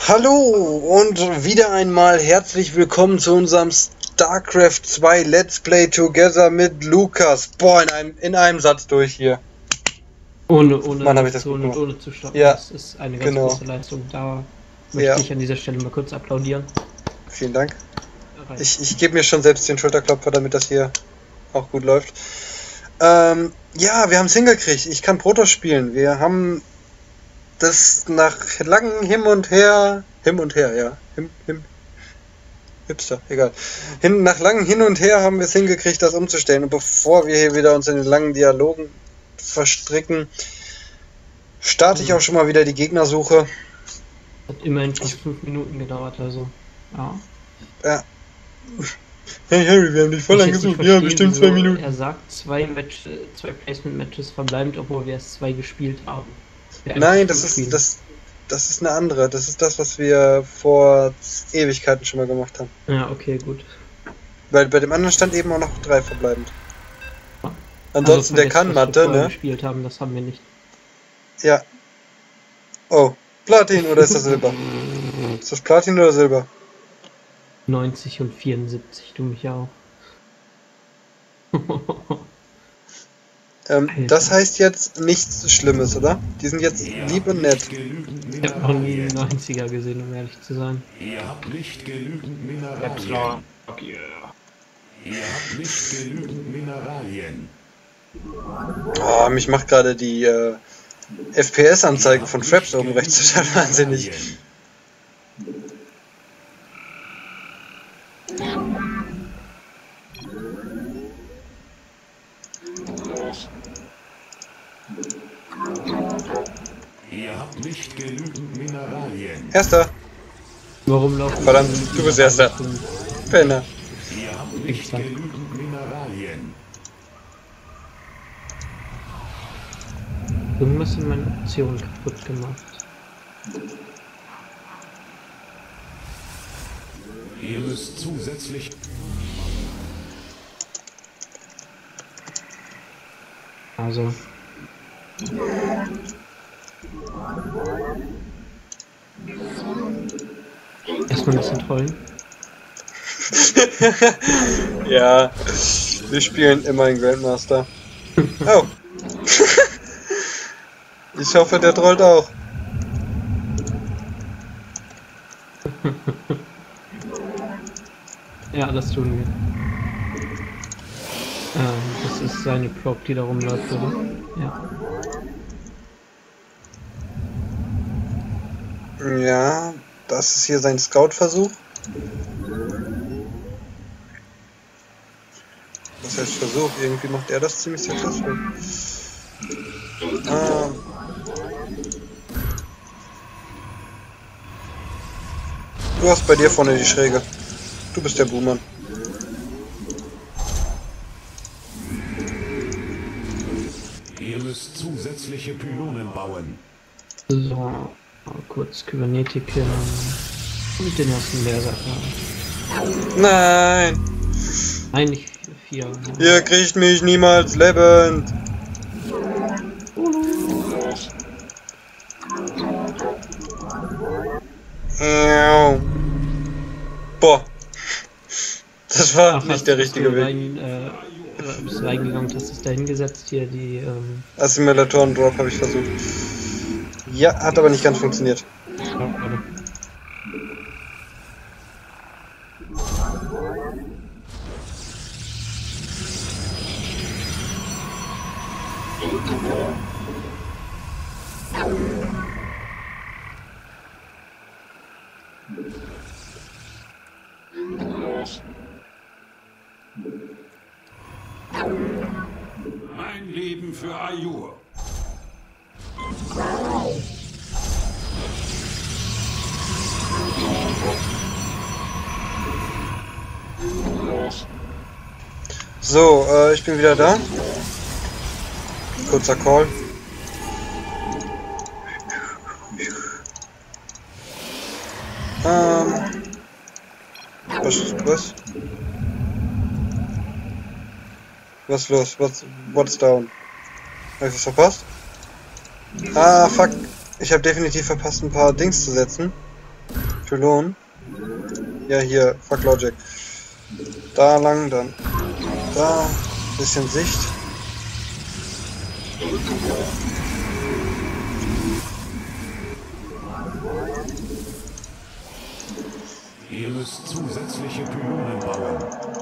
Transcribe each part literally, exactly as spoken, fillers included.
Hallo und wieder einmal herzlich willkommen zu unserem StarCraft zwei Let's Play Together mit Lukas. Boah, in einem, in einem Satz durch hier. Ohne, ohne Mann, hab ich das zu gut und gemacht. ohne zu stoppen. Ja, Das ist eine ganz genau. große Leistung. Da möchte Ja, ich an dieser Stelle mal kurz applaudieren. vielen Dank. Reicht. Ich, ich gebe mir schon selbst den Schulterklopfer, damit das hier auch gut läuft. Ähm, ja, wir haben es hingekriegt. Ich kann Protoss spielen. Wir haben das nach langem Hin und Her... Hin und Her, ja. Him, him, Hipster, egal. Hin, nach langem Hin und Her haben wir es hingekriegt, das umzustellen. Und bevor wir hier wieder uns in den langen Dialogen verstricken, starte ich auch schon mal wieder die Gegnersuche. Hat immerhin schon fünf Minuten gedauert, also. Ja. Ja. Hey Harry, wir haben dich voll lang gesucht. Ja, bestimmt zwei Minuten. Er sagt zwei Match, zwei Placement-Matches verbleibend, obwohl wir erst zwei gespielt haben. Nein, das ist, das, das ist eine andere. Das ist das, was wir vor Ewigkeiten schon mal gemacht haben. Ja, okay, gut. Weil bei dem anderen stand eben auch noch drei verbleibend. Ja. Ansonsten, Also, der kann Mathe, ne? gespielt haben, das haben wir nicht. Ja. Oh, Platin oder ist das Silber? Ist das Platin oder Silber? neunzig und vierundsiebzig, du mich auch. ähm, das heißt jetzt nichts Schlimmes, oder? Die sind jetzt lieb und nett. Ich habe noch nie einen neunziger gesehen, um ehrlich zu sein. Ihr habt nicht genügend Mineralien. Okay. Ihr habt nicht genügend Mineralien. Oh, mich macht gerade die äh, F P S-Anzeige von Fraps oben rechts total wahnsinnig. Ihr habt nicht genügend Mineralien. Erster. Warum laufen Verdammt, du bist Erster. Penner. Ihr habt nicht genügend Mineralien. Irgendwas in meinen Optionen kaputt gemacht. Ihr müsst zusätzlich... Also. Erstmal ein bisschen trollen. Ja, wir spielen immer einen Grandmaster. Oh. Ich hoffe, der trollt auch. Ja, das tun wir. Ähm, das ist seine Proc, die da rumläuft, oder? Ja. Ja, das ist hier sein Scout-Versuch. Das heißt Versuch, irgendwie macht er das ziemlich successful. Ah. Du hast bei dir vorne die Schräge. Du bist der Buhmann. Ihr müsst zusätzliche Pylonen bauen. So, mal kurz Kybernetiken und den ersten Berserker. Nein! Nein, nicht vier. Ihr kriegt mich niemals lebend! Boah. Das war Ach, nicht der richtige Weg. Rein, äh, bist du reingegangen und hast es da hingesetzt, hier die, ähm... Assimilatoren-Drop habe ich versucht. Ja, hat aber nicht ganz funktioniert. Ja, warte. Mein Leben für Ayur. So, äh, ich bin wieder da. Kurzer Call. Ähm. Was? Was? Was ist los? What's, what's down? Hab ich was verpasst? Ah, fuck. Ich habe definitiv verpasst, ein paar Dings zu setzen. Pylon. Ja, hier, fuck Logic. Da lang, dann da. Bisschen Sicht. Ihr müsst zusätzliche Pylonen bauen.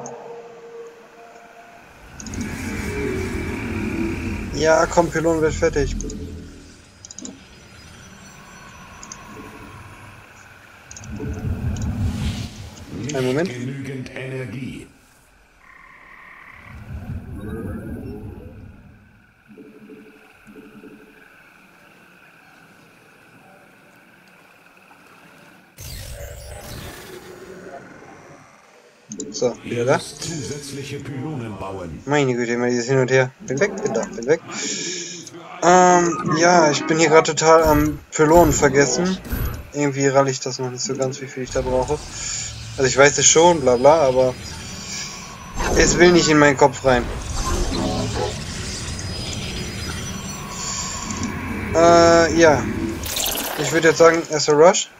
Ja, komm, Pylon wird fertig. Nicht Einen Moment. genügend Energie. So, wieder Ihr da. müsst zusätzliche Pylonen bauen. Meine Güte, immer dieses Hin und Her. Bin weg, bin da, bin weg. Ähm, ja, ich bin hier gerade total am Pylonen vergessen. Irgendwie ralle ich das noch nicht so ganz, wie viel ich da brauche. Also ich weiß es schon, bla bla, aber es will nicht in meinen Kopf rein. Äh, ja. Ich würde jetzt sagen, erster Rush.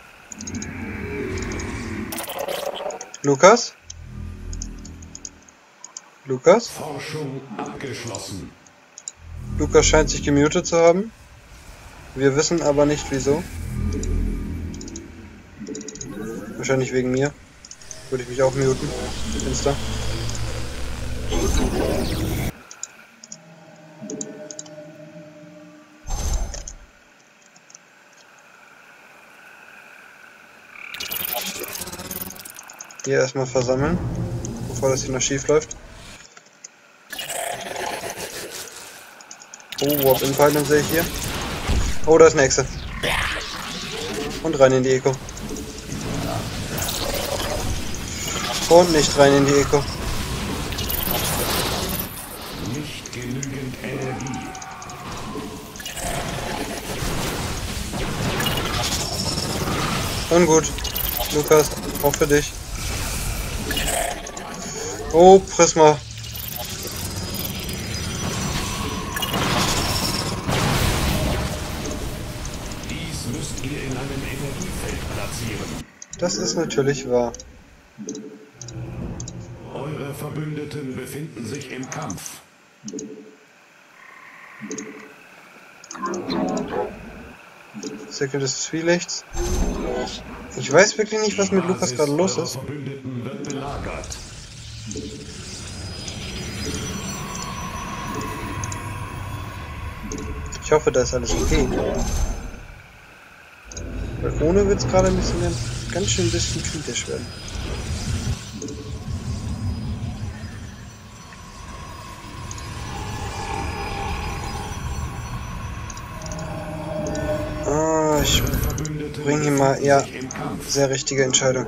Lukas? Lukas? Forschung abgeschlossen. Lukas scheint sich gemutet zu haben. Wir wissen aber nicht wieso. Wahrscheinlich wegen mir. Würde ich mich auch muten. Insta. Hier erstmal versammeln, bevor das hier noch schief läuft. Oh, Warp Impilum sehe ich hier. Oh, da ist eine Echse. Und rein in die Eco. Und nicht rein in die Eco. Nicht genügend Energie. Und gut. Lukas, auch für dich. Oh, Prisma. Dies müsst ihr in einem Energiefeld platzieren. Das ist natürlich wahr. Eure Verbündeten befinden sich im Kampf. Secret des Zwielichts. Ich weiß wirklich nicht, was mit Lukas gerade los ist. Verbündeten wird belagert. Ich hoffe, da ist alles okay. Weil ohne wird es gerade ein bisschen ganz, ganz schön ein bisschen kritisch werden. Ah, ich bringe hier mal, ja, sehr richtige Entscheidung.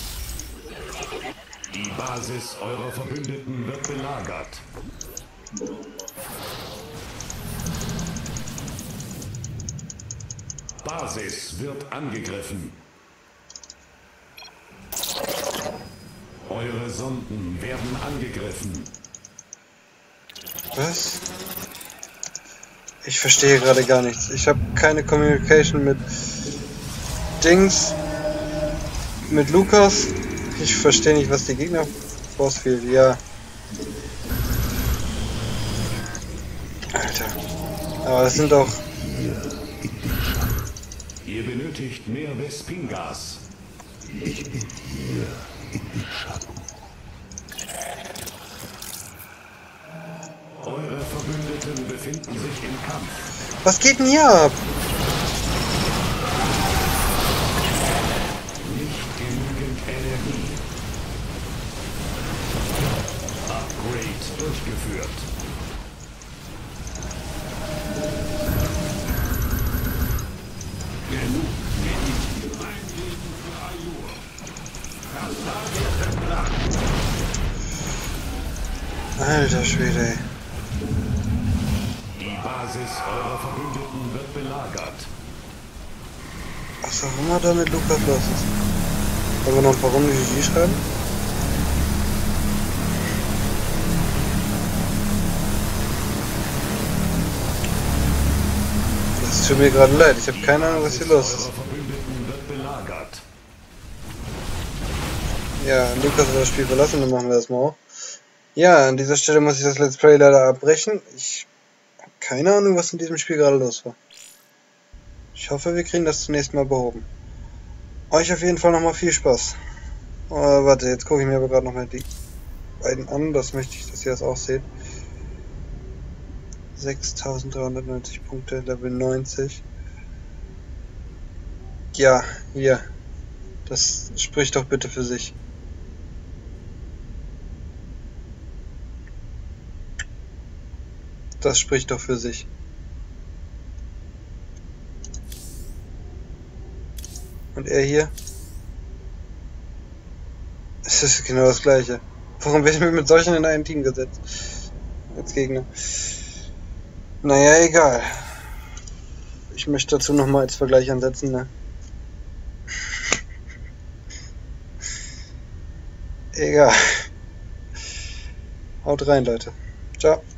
Die Basis eurer Verbündeten wird belagert. Basis wird angegriffen. Eure Sonden werden angegriffen. Was? Ich verstehe gerade gar nichts. Ich habe keine Communication mit Dings, mit Lukas. Ich verstehe nicht, was die Gegner ausfiel. Ja. Alter. Aber das sind doch... Ihr benötigt mehr Vespingas. Ich bin hier im Schatten. Eure Verbündeten befinden sich im Kampf. Was geht denn hier ab? Nicht genügend Energie. Upgrade durchgeführt. Genug Medizin eingeben für Ayur. Alter Schwede, ey. Die Basis eurer Verbündeten wird belagert. Was auch immer da mit Lukas los ist. Wollen wir noch ein paar Runden G G schreiben? Es tut mir gerade leid, ich habe keine Ahnung, was hier los ist. Eure Verbündeten wird belagert. Ja, Lukas hat das Spiel verlassen, dann machen wir das mal auch. Ja, an dieser Stelle muss ich das Let's Play leider abbrechen. Ich habe keine Ahnung, was in diesem Spiel gerade los war. Ich hoffe, wir kriegen das zunächst mal behoben. Euch auf jeden Fall nochmal viel Spaß. Oh, warte, jetzt gucke ich mir aber gerade nochmal die beiden an. Das möchte ich, dass ihr das auch seht. sechstausenddreihundertneunzig Punkte, Level neunzig. Ja, hier. Das spricht doch bitte für sich. Das spricht doch für sich. Und er hier? Es ist genau das gleiche. Warum werde ich mir mit solchen in ein Team gesetzt? Als Gegner. Naja, egal. Ich möchte dazu nochmal als Vergleich ansetzen, ne? Egal. Haut rein, Leute. Ciao.